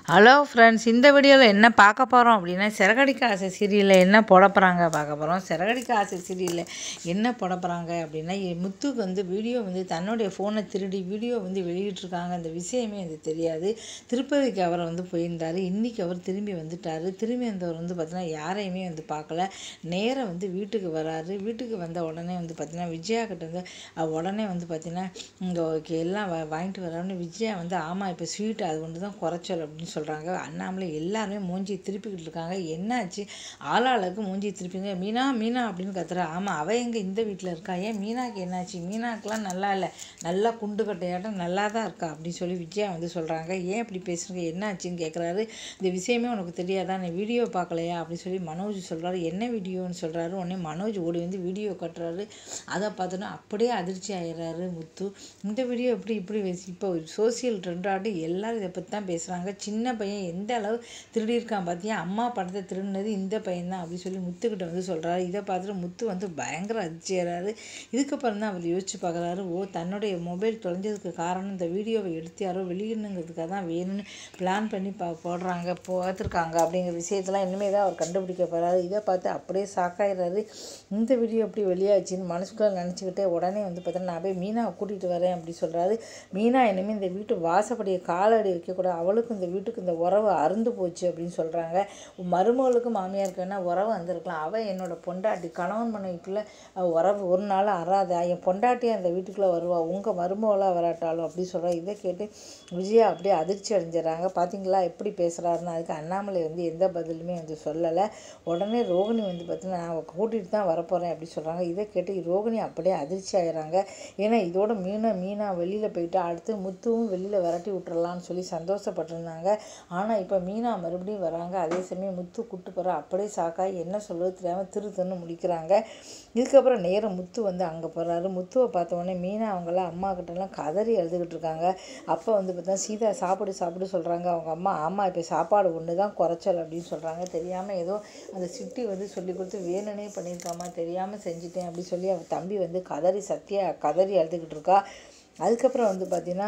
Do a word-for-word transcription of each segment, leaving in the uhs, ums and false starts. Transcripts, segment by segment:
Hello friends, இந்த வீடியோவில் என்ன பார்க்க போகிறோம் அப்படின்னா, சிறகடிக்க ஆசை சீரியலில் என்ன போட போகிறாங்க பார்க்க போகிறோம். சிறகடிக்க ஆசை சீரியலில் என்ன போட போகிறாங்க அப்படின்னா, முத்துக்கு வந்து வீடியோ வந்து தன்னுடைய ஃபோனை திருடி வீடியோ வந்து வெளியிட்ருக்காங்க. அந்த விஷயமே வந்து தெரியாது. திருப்பதிக்கு அவரை வந்து போயிருந்தார். இன்றைக்கி அவர் திரும்பி வந்துட்டார். திரும்பி வந்தவர் வந்து பார்த்தீங்கன்னா யாரையுமே வந்து பார்க்கல. நேராக வந்து வீட்டுக்கு வராரு. வீட்டுக்கு வந்த உடனே வந்து பார்த்தீங்கன்னா விஜயா கிட்ட வந்து உடனே வந்து பார்த்தீங்கன்னா இங்கே எல்லாம் வா வாங்கிட்டு வரான்னு விஜயா வந்து ஆமாம் இப்போ ஸ்வீட் அது ஒன்று தான் குறைச்சல் அப்படின்னு சொல்கிறாங்க. அண்ணாமலை எல்லாருமே மூஞ்சி திருப்பிக்கிட்டு இருக்காங்க. என்னாச்சு ஆளாளுக்கு மூஞ்சி திருப்பிங்க. மீனா மீனா அப்படின்னு கத்துறா. ஆமாம் அவள் எங்கே இந்த வீட்டில் இருக்கா? ஏன் மீனாக்கு என்னாச்சு? மீனாக்கெலாம் நல்லா இல்லை, நல்லா குண்டு கட்டையாட்டம் நல்லா தான் இருக்கா அப்படின்னு சொல்லி விஜயா வந்து சொல்கிறாங்க. ஏன் இப்படி பேசுகிறீங்க, என்னாச்சுன்னு கேட்குறாரு. இந்த விஷயமே உனக்கு தெரியாதா, நீ வீடியோ பார்க்கலையா அப்படின்னு சொல்லி மனோஜ் சொல்கிறாரு. என்ன வீடியோன்னு சொல்கிறாரு. உடனே மனோஜ் ஓடி வந்து வீடியோ கட்டுறாரு. அதை பார்த்தோன்னா அப்படியே அதிர்ச்சி ஆயிடுறாரு முத்து. இந்த வீடியோ எப்படி இப்படி இப்போ சோசியல் ட்ரெண்டாட்டு எல்லோரும் இதை பற்றி தான் பேசுகிறாங்க. சின்ன பையன் எந்த அளவு திருடியிருக்கான் பார்த்தியா, அம்மா படத்தை திருடினது இந்த பையன் தான் அப்படின்னு சொல்லி முத்துக்கிட்ட வந்து சொல்கிறாரு. இதை பார்த்துட்டு முத்து வந்து பயங்கர அதிர்ச்சியாகிறாரு. இதுக்கப்புறம் தான் அவர் யோசிச்சு பார்க்குறாரு. ஓ, தன்னுடைய மொபைல் தொலைஞ்சதுக்கு காரணம் இந்த வீடியோவை எடுத்தியாரோ வெளியிடணுங்கிறதுக்காக தான் வேணும்னு பிளான் பண்ணி பா போடுறாங்க பார்த்துருக்காங்க அப்படிங்கிற விஷயத்தெல்லாம் இனிமேல் தான் அவர் கண்டுபிடிக்க போகிறாரு. இதை பார்த்து அப்படியே ஷாக்காயிடுறாரு. இந்த வீடியோ எப்படி வெளியாச்சுன்னு மனசுக்குள்ளே நினச்சிக்கிட்டே உடனே வந்து பார்த்தீங்கன்னா நான் போய் மீனாவை கூட்டிகிட்டு வரேன் அப்படி சொல்கிறாரு. மீனா இனிமேல் இந்த வீட்டு வாசப்படியை காலடி வைக்கக்கூடாது, அவளுக்கும் இந்த வீட்டுக்கு இந்த உறவு அருந்து போச்சு அப்படின்னு சொல்கிறாங்க. மருமகளுக்கும் மாமியாருக்கு வேணா உறவு வந்திருக்கலாம். அவள் என்னோட பொண்டாட்டி, கணவன் மனைவிக்குள்ளே உறவு ஒரு நாள் அறாதா, என் பொண்டாட்டியாக அந்த வீட்டுக்குள்ளே வருவா, உங்கள் மருமகளாக வராட்டாலும் அப்படி சொல்கிறா. இதை கேட்டு விஜயா அப்படியே அதிர்ச்சி அடைஞ்சிடறாங்க. பார்த்தீங்களா எப்படி பேசுகிறாருன்னு. அதுக்கு அண்ணாமலை வந்து எந்த பதிலுமே வந்து சொல்லலை. உடனே ரோகிணி வந்து பார்த்தீங்கன்னா நான் கூட்டிகிட்டு தான் வரப்போகிறேன் அப்படி சொல்கிறாங்க. இதை கேட்டு ரோகிணி அப்படியே அதிர்ச்சி ஆகிறாங்க. ஏன்னா இதோட மீனா மீனா வெளியில் போயிட்டு அடுத்து முத்துவும் வெளியில் விரட்டி விட்டுறலான்னு சொல்லி சந்தோஷப்பட்டிருந்தாங்க. ஆனால் இப்போ மீனா மறுபடியும் வராங்க. அதே சமயம் முத்து கூட்டு போகிற அப்படியே சாக்காய் என்ன சொல்கிறது தெரியாமல் திரு திருன்னு முடிக்கிறாங்க. இதுக்கப்புறம் நேரம் முத்து வந்து அங்கே போகிறாரு. முத்துவை பார்த்த உடனே மீனா அவங்களாம் அம்மா கிட்டலாம் கதறி எழுதுகிட்டு இருக்காங்க. அப்போ வந்து பார்த்தா சீதா சாப்பிடு சாப்பிடு சொல்கிறாங்க. அவங்க அம்மா ஆமாம் இப்போ சாப்பாடு ஒன்று தான் குறைச்சல் அப்படின்னு சொல்கிறாங்க. தெரியாமல் ஏதோ அந்த சிட்டி வந்து சொல்லி கொடுத்து வேணுனே பண்ணியிருக்காமா, தெரியாமல் செஞ்சுட்டேன் அப்படி சொல்லி அவள் தம்பி வந்து கதறி சத்தியா கதறி எழுதுக்கிட்டு இருக்கா. அதுக்கப்புறம் வந்து பார்த்திங்கன்னா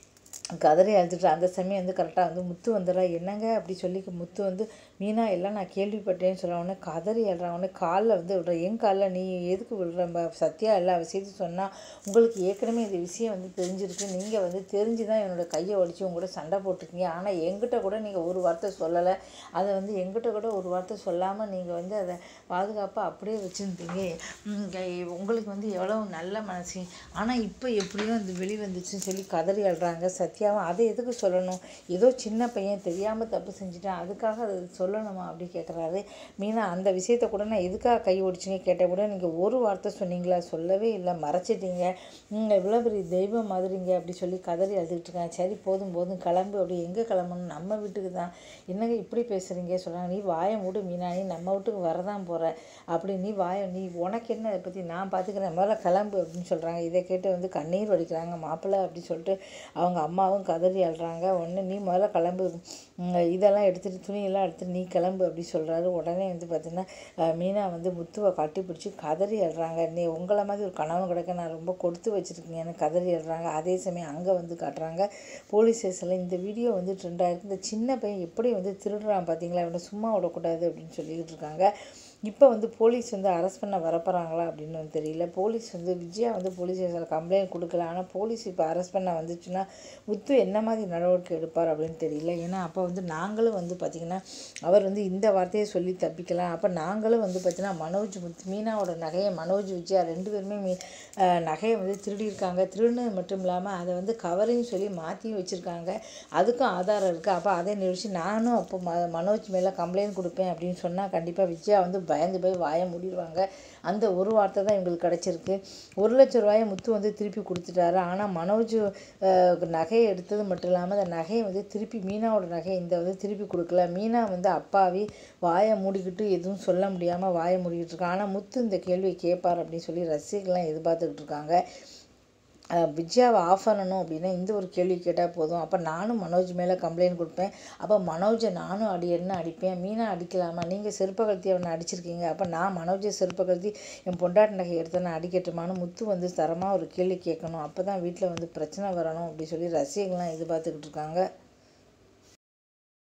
கதறி அழுதுட்டு அந்த சமயம் வந்து கரெக்டாக வந்து முத்து வந்துடுறா. என்னங்க அப்படி சொல்லி முத்து வந்து மீனா எல்லாம் நான் கேள்விப்பட்டேன்னு சொல்ல உடனே கதறி எழுறான். உடனே காலில் வந்து விடுற. என் காலில் நீ எதுக்கு விடுற? சத்யா எல்லா விஷயத்தையும் சொன்னால் உங்களுக்கு ஏற்கனவே இந்த விஷயம் வந்து தெரிஞ்சிருக்கு. நீங்கள் வந்து தெரிஞ்சு தான் என்னோடய கையை ஒடிச்சு உங்கள்கிட்ட சண்டை போட்டிருக்கீங்க. ஆனால் எங்கிட்ட கூட நீங்கள் ஒரு வார்த்தை சொல்லலை. அதை வந்து எங்கிட்ட கூட ஒரு வார்த்தை சொல்லாமல் நீங்கள் வந்து அதை பாதுகாப்பாக அப்படியே வச்சுருந்தீங்க. உங்களுக்கு வந்து எவ்வளோ நல்ல மனசு. ஆனால் இப்போ எப்படியும் அது வெளி வந்துச்சுன்னு சொல்லி கதறி அழுறாங்க. சத்யாவும் அதை எதுக்கு சொல்லணும், ஏதோ சின்ன பையன் தெரியாமல் தப்பு செஞ்சுட்டேன் அதுக்காக அதை சொல்லணுமா அப்படி கேட்குறாரு. மீனா அந்த விஷயத்த கூட நான் எதுக்காக கை ஓடிச்சிங்க கேட்டால் கூட நீங்கள் ஒரு வார்த்தை சொன்னீங்களா, சொல்லவே இல்லை, மறைச்சிட்டீங்க, நீங்கள் இவ்வளோ பெரிய தெய்வம் மாதிரிங்க அப்படி சொல்லி கதறி அழுதுகிட்டு இருக்காங்க. சரி போதும் போதும் கிளம்பு, அப்படி எங்கே கிளம்பணும், நம்ம வீட்டுக்கு தான், என்னங்க இப்படி பேசுகிறீங்க சொல்கிறாங்க. நீ வாயை மூடு மீனா, நீ நம்ம வீட்டுக்கு வரதான் போகிற, அப்படி நீ வாயை நீ உனக்கு என்ன அதை பற்றி நான் பார்த்துக்கிறேன், முதல்ல கிளம்பு அப்படின்னு சொல்கிறாங்க. இதை கேட்டு வந்து கண்ணீர் வடிக்கிறாங்க மாப்பிள்ளை அப்படி சொல்லிட்டு அவங்க அம்மாவும் கதறி அழுறாங்க. உடனே நீ முதல்ல கிளம்பு, இதெல்லாம் எடுத்துகிட்டு துணியெல்லாம் எடுத்துகிட்டு நீ கிளம்பு அப்படி சொல்கிறாரு. உடனே வந்து பார்த்திங்கன்னா மீனா வந்து முத்துவை கட்டி பிடிச்சி கதறி அழுறாங்க. நீ உங்களை மாதிரி ஒரு கணவன் கிடக்க நான் ரொம்ப கொடுத்து வச்சுருக்கீங்கன்னு கதறி அழுறாங்க. அதே சமயம் அங்கே வந்து காட்டுறாங்க போலீஸ் ஸ்டேஷனில் இந்த வீடியோ வந்து ட்ரெண்ட் ஆகிருக்கு. இந்த சின்ன பையன் எப்படி வந்து திருடுறான் பார்த்தீங்களா, இவனை சும்மா விடக்கூடாது அப்படின்னு சொல்லிக்கிட்டு இருக்காங்க. இப்போ வந்து போலீஸ் வந்து அரெஸ்ட் பண்ண வரப்போகிறாங்களா அப்படின்னு வந்து தெரியல. போலீஸ் வந்து விஜயா வந்து போலீஸ் ஸ்டேஷனில் கம்ப்ளைண்ட் கொடுக்கல. ஆனால் போலீஸ் இப்போ அரெஸ்ட் பண்ண வந்துச்சுன்னா முத்து என்ன மாதிரி நடவடிக்கை எடுப்பார் அப்படின்னு தெரியல. ஏன்னா அப்போ வந்து நாங்களும் வந்து பார்த்திங்கன்னா அவர் வந்து இந்த வார்த்தையை சொல்லி தப்பிக்கலாம். அப்போ நாங்களும் வந்து பார்த்திங்கன்னா மனோஜ் முத்து மீனாவோட நகையை மனோஜ் விஜயா ரெண்டு பேருமே மீ நகையை வந்து திருடியிருக்காங்க. திருடினது மட்டும் இல்லாமல் அதை வந்து கவரையும் சொல்லி மாற்றியும் வச்சுருக்காங்க. அதுக்கும் ஆதாரம் இருக்குது. அப்போ அதை நிறுத்தி நானும் அப்போ ம மனோஜ் மேலே கம்ப்ளைண்ட் கொடுப்பேன் அப்படின்னு சொன்னால் கண்டிப்பாக விஜயா வந்து பயந்து போய் வாயை மூடிடுவாங்க. அந்த ஒரு வார்த்தை தான் எங்களுக்கு கிடச்சிருக்கு. ஒரு லட்சம் ரூபாயை முத்து வந்து திருப்பி கொடுத்துட்டாரு. ஆனால் மனோஜ் நகையை எடுத்தது மட்டும் இல்லாமல் அந்த நகையை வந்து திருப்பி மீனாவோட நகையை இந்த வந்து திருப்பி கொடுக்கல. மீனா வந்து அப்பாவி வாயை மூடிக்கிட்டு எதுவும் சொல்ல முடியாமல் வாயை மூடிக்கிட்டு இருக்காங்க. ஆனால் முத்து இந்த கேள்வியை கேட்பார் அப்படின்னு சொல்லி ரசிகர்கள்லாம் எதிர்பார்த்துக்கிட்டு இருக்காங்க. விஜயாவை ஆஃப் பண்ணணும் அப்படின்னா இந்த ஒரு கேள்வி கேட்டால் போதும். அப்போ நானும் மனோஜ் மேலே கம்ப்ளைண்ட் கொடுப்பேன். அப்போ மனோஜை நானும் அடி என்ன அடிப்பேன். மீனா அடிக்கலாமா, நீங்கள் செருப்பை கழுத்தி அவனை அடிச்சிருக்கீங்க, அப்போ நான் மனோஜை செருப்பை கழுத்தி என் பொண்டாட்டி நகை எடுத்து நான் அடிக்கட்டுமான்னு முத்து வந்து தரமாக ஒரு கேள்வி கேட்கணும். அப்போ தான் வீட்டில் வந்து பிரச்சனை வரணும் அப்படி சொல்லி ரசிகர்கள்லாம் எதிர்பார்த்துக்கிட்டு இருக்காங்க.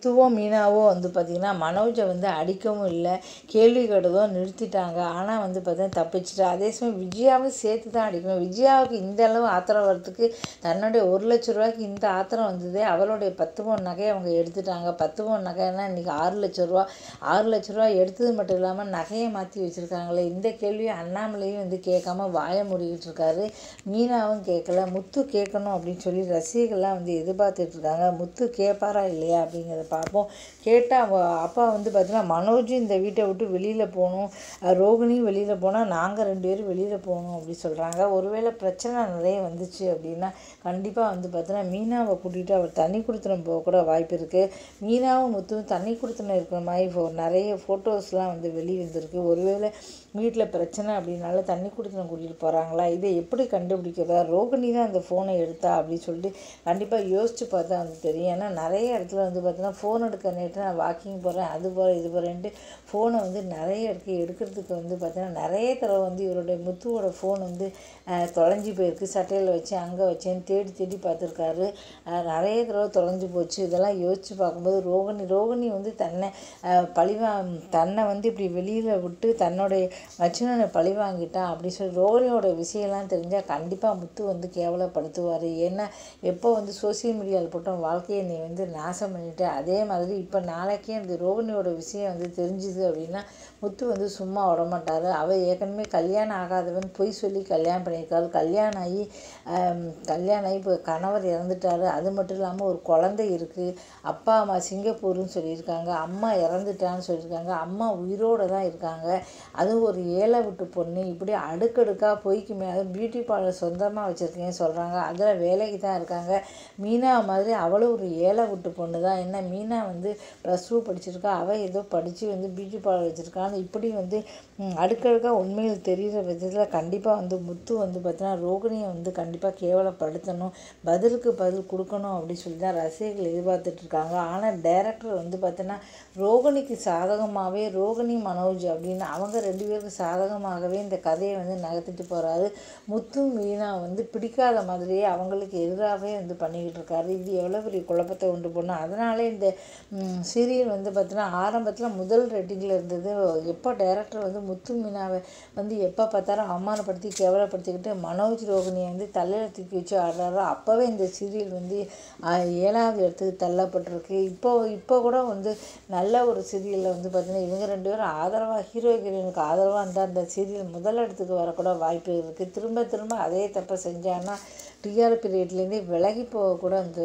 முத்துவோ மீனாவோ வந்து பார்த்திங்கன்னா மனோஜை வந்து அடிக்கவும் இல்லை, கேள்வி கேட்டதும் நிறுத்திட்டாங்க. ஆனால் வந்து பார்த்தீங்கன்னா தப்பிச்சிட்டா. அதே சமயம் விஜயாவும் சேர்த்து தான் அடிக்கணும். விஜயாவுக்கு இந்த அளவு ஆத்திரம் வரத்துக்கு தன்னுடைய ஒரு லட்ச ரூபாய்க்கு இந்த ஆத்திரம் வந்தது. அவளுடைய பத்து பவுன் நகையை அவங்க எடுத்துட்டாங்க. பத்து பவுன் நகைன்னா இன்றைக்கி ஆறு லட்ச ரூபா ஆறு லட்ச ரூபா எடுத்தது மட்டும் இல்லாமல் நகையை மாற்றி வச்சுருக்காங்களே. இந்த கேள்வியை அண்ணாமலையும் வந்து கேட்காம வாய மூடிக்கிட்டு இருக்காரு. மீனாவும் கேட்கல. முத்து கேட்கணும் அப்படின்னு சொல்லி ரசிகர்கள்லாம் வந்து எதிர்பார்த்துட்டு இருக்காங்க. முத்து கேட்பாரா இல்லையா அப்படிங்கிறத பார்ப்போம். கேட்டால் அப்பா வந்து பார்த்தீங்கன்னா மனோஜும் இந்த வீட்டை விட்டு வெளியில் போகணும், ரோகிணியும் வெளியில் போனால் நாங்கள் ரெண்டு பேரும் வெளியில் போகணும் அப்படி சொல்கிறாங்க. ஒருவேளை பிரச்சனை நிறைய வந்துச்சு அப்படின்னா கண்டிப்பாக வந்து பார்த்தீங்கன்னா மீனாவை கூட்டிகிட்டு அவர் தண்ணி குடித்தனம் போக கூட வாய்ப்பு இருக்குது. மீனாவும் முத்துவும் தண்ணி குடித்தனம் இருக்கிற மாதிரி ஃபோ நிறைய ஃபோட்டோஸ்லாம் வந்து வெளியே வந்திருக்கு. ஒருவேளை வீட்டில் பிரச்சனை அப்படின்னால தண்ணி குடித்தனம் கூட்டிகிட்டு போகிறாங்களா, இதை எப்படி கண்டுபிடிக்கிறதா, ரோகிணி தான் அந்த ஃபோனை எடுத்தா அப்படின்னு சொல்லிட்டு கண்டிப்பாக யோசித்து பார்த்தா வந்து தெரியும். ஏன்னா நிறைய இடத்துல வந்து பார்த்தீங்கன்னா ஃபோன் எடுக்க நேற்று நான் வாக்கிங் போகிறேன், அது போகிறேன், இது போகிறேன்ட்டு ஃபோனை வந்து நிறைய இடத்துக்கு எடுக்கிறதுக்கு வந்து பார்த்தீங்கன்னா நிறைய தடவை வந்து இவருடைய முத்துவோட ஃபோன் வந்து தொலைஞ்சி போயிருக்கு. சட்டையில் வச்சு அங்கே வச்சேன்னு தேடி தேடி பார்த்துருக்காரு. நிறைய தடவை தொலைஞ்சி போச்சு. இதெல்லாம் யோசித்து பார்க்கும்போது ரோகிணி ரோகிணி வந்து தன்னை பழிவா தன்னை வந்து இப்படி வெளியில் விட்டு தன்னுடைய மச்சினனை பழி வாங்கிட்டான் அப்படி சொல்லி ரோகிணியோட விஷயம்லாம் தெரிஞ்சால் கண்டிப்பாக முத்து வந்து கேவலப்படுத்துவார். ஏன்னா எப்போ வந்து சோசியல் மீடியாவில் போட்டோம் வாழ்க்கையை நீ வந்து நாசம் பண்ணிவிட்டு, அதே மாதிரி இப்போ நாளைக்கே இந்த ரோகிணியோட விஷயம் வந்து தெரிஞ்சுது அப்படின்னா முத்து வந்து சும்மா விடமாட்டார். அவள் ஏற்கனவே கல்யாணம் ஆகாதவன் பொய் சொல்லி கல்யாணம் பண்ணியிருக்காரு. கல்யாணம் ஆகி கல்யாணம் ஆகி இப்போ கணவர் இறந்துட்டார். அது மட்டும் இல்லாமல் ஒரு குழந்தை இருக்குது. அப்பா அம்மா சிங்கப்பூர்னு சொல்லியிருக்காங்க, அம்மா இறந்துட்டான்னு சொல்லியிருக்காங்க, அம்மா உயிரோடு தான் இருக்காங்க. அதுவும் ஒரு ஏழை விட்டு பொண்ணு. இப்படி அடுக்கடுக்காக பொய்க்கு மேலே பியூட்டி பார்லர் சொந்தமாக வச்சுருக்கேன்னு சொல்கிறாங்க. அதில் வேலைக்கு தான் இருக்காங்க. மீனா மாதிரி அவளும் ஒரு ஏழை விட்டு பொண்ணு தான். என்ன மீனா வந்து ப்ளஸ் டூ படிச்சிருக்கா, அவள் ஏதோ படித்து வந்து பியூட்டி பார்லர் வச்சுருக்கான்னு இப்படி வந்து அடுக்கடுக்காக உண்மையில் தெரிகிற விதத்தில் கண்டிப்பாக வந்து முத்து வந்து பார்த்தீங்கன்னா ரோகிணியை வந்து கண்டிப்பாக கேவலப்படுத்தணும், பதிலுக்கு பதில் கொடுக்கணும் அப்படின்னு சொல்லி தான் ரசிகர்கள் எதிர்பார்த்துட்ருக்காங்க. ஆனால் டைரக்டர் வந்து பார்த்தீங்கன்னா ரோகிணிக்கு சாதகமாகவே ரோகிணி மனோஜ் அப்படின்னு அவங்க ரெண்டு பேருக்கு சாதகமாகவே இந்த கதையை வந்து நகர்த்திட்டு போகிறாரு. முத்து மீனா வந்து பிடிக்காத மாதிரியே அவங்களுக்கு எதிராகவே வந்து பண்ணிக்கிட்டு இருக்காரு. இது எவ்வளோ பெரிய குழப்பத்தை உண்டு போனோம். அதனாலே இந்த சீரியல் வந்து பார்த்தீங்கன்னா ஆரம்பத்தில் முதல் ரேட்டிங்கில் இருந்தது. எப்போ டைரக்டர் வந்து முத்து மீனாவை வந்து எப்போ பார்த்தாலும் அவமானப்படுத்தி கேவலப்படுத்திக்கிட்டு மனோஜ் ரோகிணியை வந்து தலையில் தூக்கி வச்சு ஆடுறாரோ அப்போவே இந்த சீரியல் வந்து ஏழாவது இடத்துக்கு தள்ளப்பட்டிருக்கு. இப்போ இப்போ கூட வந்து நல்ல ஒரு சீரியலில் வந்து பார்த்திங்கன்னா இவங்க ரெண்டு பேரும் ஆதரவாக ஹீரோ ஹீரோயினுக்கு ஆதரவாக இருந்தால் அந்த சீரியல் முதல் இடத்துக்கு வரக்கூட வாய்ப்பு இருக்குது. திரும்ப திரும்ப அதே தப்பை செஞ்சாங்கன்னா டிஆர்பி ரேட்லேருந்தே விலகி போகக்கூட அந்த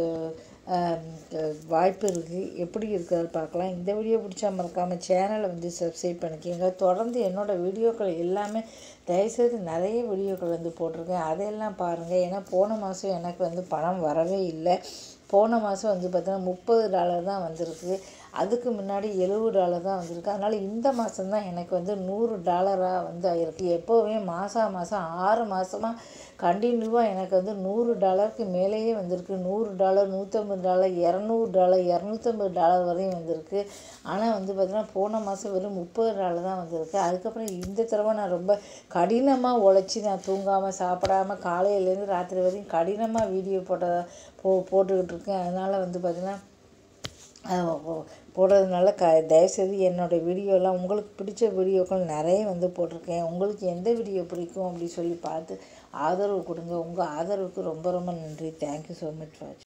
வாய்ப்பு இருக்குது. எப்படி இருக்கிறது பார்க்கலாம். இந்த வீடியோ பிடிச்சா மறக்காமல் சேனலை வந்து சப்ஸ்கிரைப் பண்ணிக்கோங்க. தொடர்ந்து என்னோடய வீடியோக்கள் எல்லாமே தயவுசெய்து நிறைய வீடியோக்கள் வந்து போட்டிருக்கேன், அதையெல்லாம் பாருங்கள். ஏன்னா போன மாதம் எனக்கு வந்து பணம் வரவே இல்லை. போன மாதம் வந்து பார்த்தீங்கன்னா முப்பது டாலர் தான் வந்திருக்கு. அதுக்கு முன்னாடி எழுபது டாலர் தான் வந்திருக்கு. அதனால் இந்த மாதம்தான் எனக்கு வந்து நூறு டாலராக வந்து ஆகிருக்கு. எப்போவுமே மாதம் மாதம் ஆறு மாதமாக கண்டினியூவாக எனக்கு வந்து நூறு டாலருக்கு மேலேயே வந்திருக்கு. நூறு டாலர், நூற்றம்பது டாலர், இரநூறு டாலர், இரநூத்தம்பது டாலர் வரையும் வந்திருக்கு. ஆனால் வந்து பார்த்திங்கன்னா போன மாதம் வெறும் முப்பது டாலர் தான் வந்திருக்கு. அதுக்கப்புறம் இந்த தடவை நான் ரொம்ப கடினமாக உழைச்சி நான் தூங்காமல் சாப்பிடாமல் காலையிலேருந்து ராத்திரி வரையும் கடினமாக வீடியோ போட்ட போ போட்டுக்கிட்டு இருக்கேன். அதனால் வந்து பார்த்திங்கன்னா போடுறதுனால க தயவுசெய்து என்னோடய வீடியோலாம் உங்களுக்கு பிடிச்ச வீடியோக்கள் நிறைய வந்து போட்டிருக்கேன். உங்களுக்கு எந்த வீடியோ பிடிக்கும் அப்படி சொல்லி பார்த்து ஆதரவு கொடுங்க. உங்கள் ஆதரவுக்கு ரொம்ப ரொம்ப நன்றி. தேங்க்யூ ஸோ மச் ஃபார் வாட்சிங்.